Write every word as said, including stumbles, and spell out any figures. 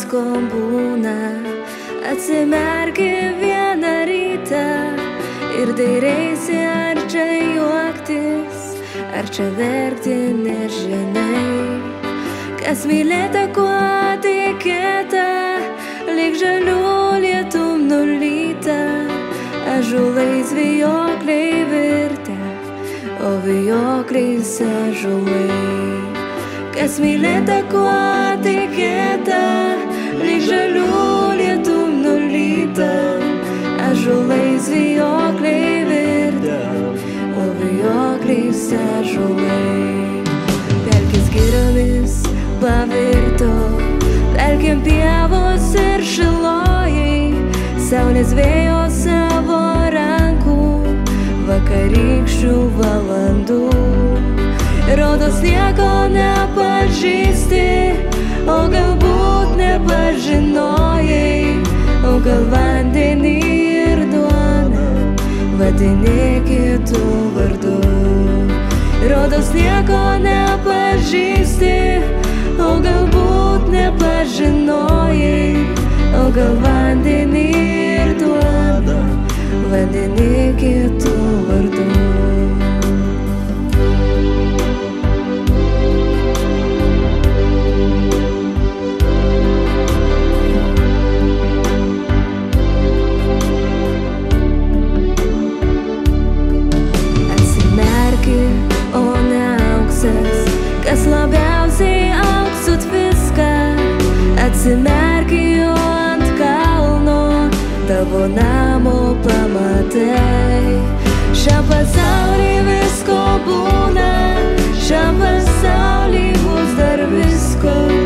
visko būna. Atsimerki vieną rytą ir dairaisi, ar čia juoktis, ar čia verkti, nežinai. Kas mylėta, kuo tikėta, lyg žalių lietum nulyta, ąžuolais vijokliai virtę, o vijokliais ąžuolai. Kas mylėta, kuo tikėta, lyg žalių lietum nulyta, ąžuolais vijokliai virtę, o vijokliais ąžuolai. Pelkės giriomis pavirto, pelkėm pievos ir šilojai, saulės vėjo savo rankų, vakarykščių valandų. Rodos nieko nepažįsti, o galbūt nepažinojai, o gal vandenį ir duoną vadini kitų vardų. Rodos nieko nepažįsti, o galbūt nepažinojai, o gal vandenį ir duoną vadini kitų vardų. Kas labiausiai auksut viską, atsimerki jo ant kalno, tavo namo pamatai. Šiam pasauly visko būna, šiam pasauly bus dar visko.